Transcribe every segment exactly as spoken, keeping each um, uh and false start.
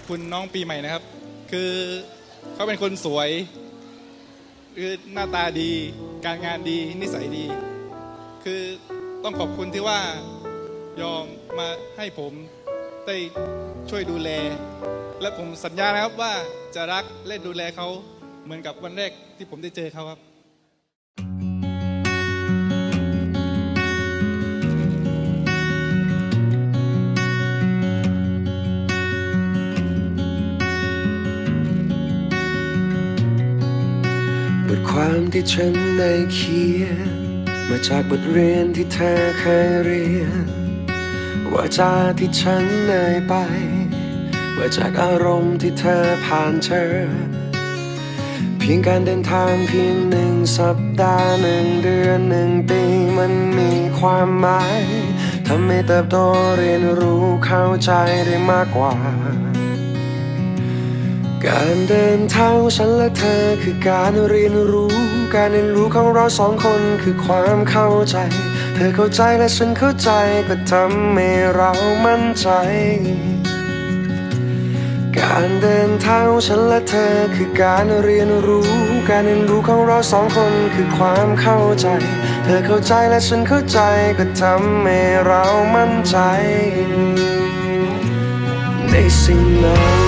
คุณน้องปีใหม่นะครับคือเขาเป็นคนสวยคือหน้าตาดีการงานดีนิสัยดีคือต้องขอบคุณที่ว่ายอมมาให้ผมได้ช่วยดูแลและผมสัญญานะครับว่าจะรักและดูแลเขาเหมือนกับวันแรกที่ผมได้เจอเขาครับบทความที่ฉันได้เขียนมาจากบทเรียนที่เธอเคยเรียนว่าจาที่ฉันเอ่ยไปว่าจากอารมณ์ที่เธอผ่านเจอเพียงการเดินทางเพียงหนึ่งสัปดาห์หนึ่งเดือนหนึ่งปีมันมีความหมายทำให้เติบโตเรียนรู้เข้าใจได้มากกว่าการเดินทางของฉันและเธอคือการเรียนรู้การเรียนรู้ของเราสองคนคือความเข้าใจเธอเข้าใจและฉันเข้าใจก็ทำให้เรามั่นใจการเดินทางของฉันและเธอคือการเรียนรู้การเรียนรู้ของเราสองคนคือความเข้าใจเธอเข้าใจและฉันเข้าใจก็ทำให้เรามั่นใจในสิ่งนั้น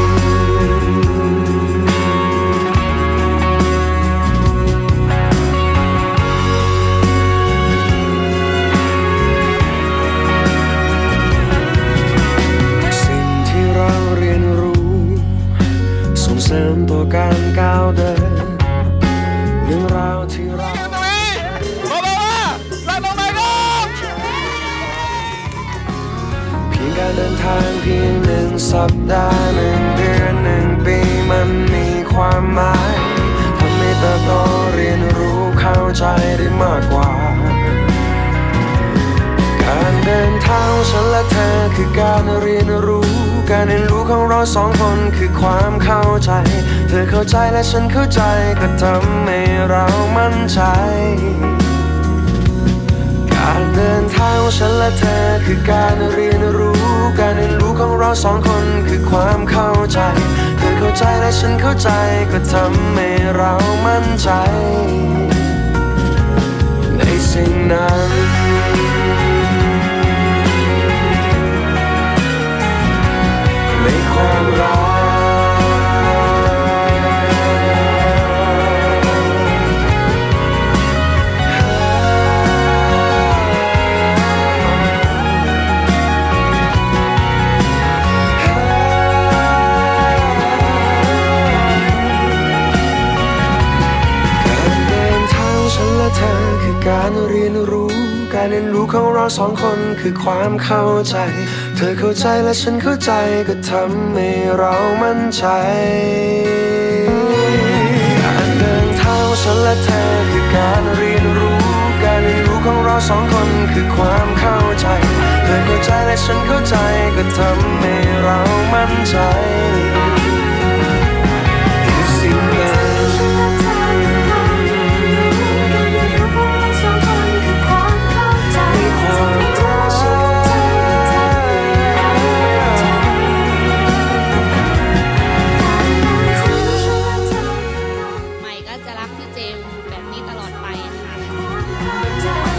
เสริมตัวการก้าวเดินเรื่องราวที่เราเพียงการเดินทางเพียงหนึ่งสัปดาห์หนึ่งเดือนหนึ่งปีมันมีความหมายทำให้เติบโตเรียนรู้เข้าใจได้มากกว่าการเดินทางฉันและเธอคือการเรียนรู้การเรียนรู้ของเราสองคนคือความเข้าใจเธอเข้าใจและฉันเข้าใจก็ทำให้เรามั่นใจการเดินทางของฉันและเธอคือการเรียนรู้การเรียนรู้ของเราสองคนคือความเข้าใจเธอเข้าใจและฉันเข้าใจก็ทำให้เรามั่นใจในสิ่งนั้นในความรักการเรียนรู้การเรียนรู้ของเราสองคนคือความเข้าใจเธอเข้าใจและฉันเข้าใจก็ทำให้เรามั่นใจการเดินทางของฉันและเธอคือการเรียนรู้การเรียนรู้ของเราสองคนคือความเข้าใจเธอเข้าใจและฉันเข้าใจก็ทำให้เรามั่นใจสิ่งนั้นใหม่ก็จะรักพี่เจมส์แบบนี้ตลอดไปค่ะ